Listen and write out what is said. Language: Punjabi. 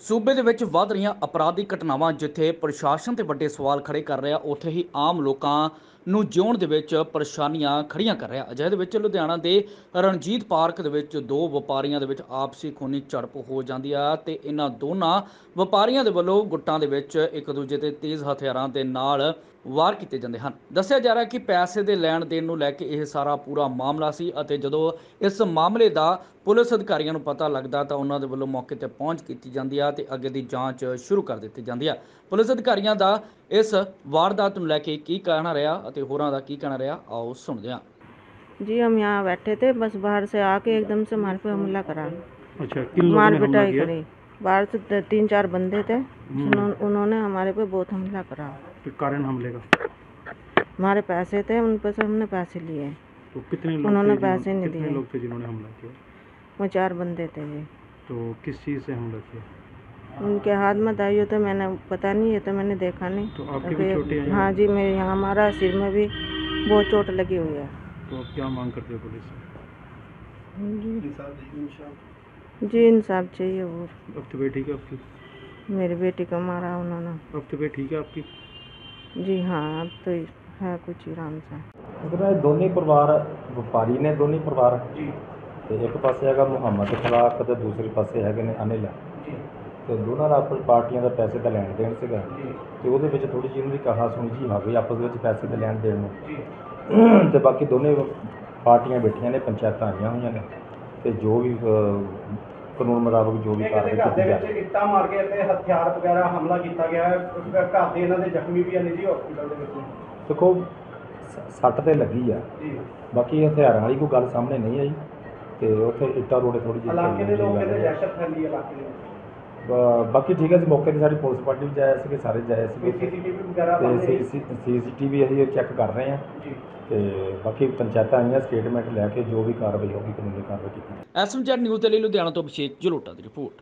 ਸੂਬੇ ਦੇ ਵਿੱਚ ਵੱਧ ਰਹੀਆਂ ਅਪਰਾਧਿਕ ਘਟਨਾਵਾਂ ਜਿੱਥੇ ਪ੍ਰਸ਼ਾਸਨ ਤੇ ਵੱਡੇ ਸਵਾਲ ਖੜੇ ਕਰ ਰਿਹਾ, ਉੱਥੇ ਹੀ ਆਮ ਲੋਕਾਂ ਨੂੰ ਜਿਉਣ ਦੇ ਵਿੱਚ ਪਰੇਸ਼ਾਨੀਆਂ ਖੜੀਆਂ ਕਰ ਰਿਹਾ। ਅਜਿਹੇ ਦੇ ਵਿੱਚ ਲੁਧਿਆਣਾ ਦੇ ਰਣਜੀਤ ਪਾਰਕ ਦੇ ਵਿੱਚ ਦੋ ਵਪਾਰੀਆਂ ਦੇ ਵਿੱਚ ਆਪਸੀ ਖੂਨੀ ਝੜਪ ਹੋ ਜਾਂਦੀ ਆ ਤੇ ਇਹਨਾਂ ਦੋਨਾਂ ਵਪਾਰੀਆਂ ਦੇ ਵੱਲੋਂ ਗੁੱਟਾਂ ਦੇ ਵਿੱਚ ਇੱਕ ਦੂਜੇ ਤੇ ਤੇਜ਼ ਹਥਿਆਰਾਂ ਦੇ ਨਾਲ ਵਾਰ ਕੀਤੇ ਜਾਂਦੇ ਹਨ। ਦੱਸਿਆ ਜਾ ਰਿਹਾ ਕਿ ਪੈਸੇ ਦੇ ਲੈਣ ਦੇਣ ਨੂੰ ਲੈ ਕੇ ਇਹ ਸਾਰਾ ਪੂਰਾ ਮਾਮਲਾ ਸੀ ਅਤੇ ਜਦੋਂ ਇਸ ਮਾਮਲੇ ਦਾ ਪੁਲਿਸ ਅਧਿਕਾਰੀਆਂ ਨੂੰ ਪਤਾ ਲੱਗਦਾ ਤਾਂ ਉਹਨਾਂ ਦੇ ਵੱਲੋਂ ਮੌਕੇ ਤੇ ਪਹੁੰਚ ਕੀਤੀ ਜਾਂਦੀ ਆ ਤੇ ਅੱਗੇ ਦੀ ਜਾਂਚ ਸ਼ੁਰੂ ਕਰ ਦਿੱਤੀ ਜਾਂਦੀ ਆ। ਪੁਲਿਸ ਅਧਿਕਾਰੀਆਂ ਦਾ ਇਸ ਵਾਰਦਾਤ ਨੂੰ ਲੈ ਕੇ ਕੀ ਕਹਿਣਾ ਰਿਹਾ ਅਤੇ ਹੋਰਾਂ ਦਾ ਕੀ ਕਹਿਣਾ ਰਿਹਾ, ਆਓ सुनते हैं। जी हम यहाँ बैठे थे, बस बाहर से आके एकदम से हमारे पे हमला करा। अच्छा, किन लोगों मार ने हमला पिटाई किया? करी। बाहर से 3-4 बंदे थे, उन्होंने हमारे पे बहुत हमला करा। तो कारण हमले का हमारे पैसे थे, उन पे से हमने पैसे लिए। तो कितने लोग उन्होंने थे पैसे नहीं कितने दिए। लोग थे जिन्होंने हमला किया? वो 4 बंदे थे जी। तो किस चीज़ से हमला किया? उनके हाथ में दाइयो तो मैंने पता नहीं, ये तो मैंने देखा नहीं। तो आपके भी चोटें आई? हाँ जी, मेरे यहाँ हमारा सिर में भी बहुत चोट लगी हुई है। तो आप क्या मांग करते हो पुलिस से? जी इंसाफ चाहिए। और अब तबीयत ठीक है आपकी? मेरी बेटी को मारा उन्होंने। अब तबीयत ठीक है आपकी? जी हाँ, अब तो है कुछ आराम से। इधर दोनों परिवार ਵਪਾਰੀ ਨੇ, ਦੋਨੇ ਪਰਿਵਾਰ जी ਤੇ ਇੱਕ ਪਾਸੇ ਹੈਗਾ ਮੁਹੰਮਦ ਖਲਾਕ ਤੇ ਦੂਸਰੇ ਪਾਸੇ ਹੈਗੇ ਨੇ ਅਨਿਲ। जी ਤੇ ਦੋਨਾਂ ਦਾ ਆਪਸ ਪਾਰਟੀਆਂ ਦਾ ਪੈਸੇ ਦਾ ਲੈਣ ਦੇਣ ਸੀਗਾ ਤੇ ਉਹਦੇ ਵਿੱਚ ਥੋੜੀ ਜਿਹੀ ਉਹਨਾਂ ਦੀ ਕਹਾ ਸੁਣੀ ਜੀ ਆ ਗਈ ਆਪਸ ਵਿੱਚ ਪੈਸੇ ਦੇ ਲੈਣ ਦੇਣ ਨੂੰ। जी ਤੇ ਬਾਕੀ ਦੋਨੇ ਪਾਰਟੀਆਂ ਬੈਠੀਆਂ ਨੇ, ਪੰਚਾਇਤਾਂ ਆਈਆਂ ਹੋਈਆਂ ਨੇ ਤੇ ਜੋ ਵੀ ਕਾਨੂੰਨ ਮੁਤਾਬਕ ਜੋ ਵੀ ਕਾਰਵਾਈ ਘਰ ਕੀਤੀ ਦੇ ਜਾਵੇ। ਵਿੱਚ ਇੱਟਾਂ ਮਾਰ ਕੇ ਅਤੇ ਹਥਿਆਰ ਵਗੈਰਾ ਹਮਲਾ ਕੀਤਾ ਗਿਆ ਹੈ। ਘਰ ਦੇ ਇਹਨਾਂ ਦੇ ਜ਼ਖਮੀ ਵੀ ਹਨ ਜੀ ਹਸਪੀਟਲ ਦੇ ਵਿੱਚ। ਦੇਖੋ ਸੱਟ ਤੇ ਲੱਗੀ ਆ, ਜੀ ਬਾਕੀ ਹਥਿਆਰਾਂ ਵਾਲੀ ਕੋਈ ਗੱਲ ਸਾਹਮਣੇ ਨਹੀਂ ਆਈ ਤੇ ਉੱਥੇ ਇੱਟਾਂ ਰੋੜੇ ਥੋੜੀ ਜਿਹੀ ਇਲਾਕੇ ਦੇ ਲੋਕ ਕਹਿੰਦੇ ਚੱਲੀ ਆ। ਦਹਿਸ਼ਤ ਫੈਲੀ ਇਲਾਕੇ ਦੇ ਵਿੱਚ। ਬਾਕੀ ਠੀਕ ਹੈ ਜੀ, ਮੌਕੇ 'ਤੇ ਸਾਡੀ ਪੁਲਿਸ ਪਾਰਟੀ ਵੀ ਜਾਇਆ ਸੀਗੇ, ਸਾਰੇ ਜਾਇਆ ਕੋਈ ਸੀਗੇ CCTV ਵਗੈਰਾ ਤੇ ਬੰਦੇ CCTV ਅਸੀਂ ਚੈੱਕ ਕਰ ਰਹੇ ਹਾਂ ਜੀ। ਤੇ ਬਾਕੀ ਪੰਚਾਇਤਾਂ ਆਈਆਂ, ਸਟੇਟਮੈਂਟ ਲੈ ਕੇ ਜੋ ਵੀ ਕਾਰਵਾਈ ਹੋਗੀ ਕਾਨੂੰਨੀ ਕਾਰਵਾਈ ਕੀਤੀ ਜਾਵੇਗੀ। ਐਸਐਮਜੈਡ ਨਿਊਜ਼ ਦੇ ਲਈ ਲੁਧਿਆਣਾ ਤੋਂ ਅਭਿਸ਼ੇਕ ਜਲੋਟਾ ਦੀ ਰਿਪੋਰਟ।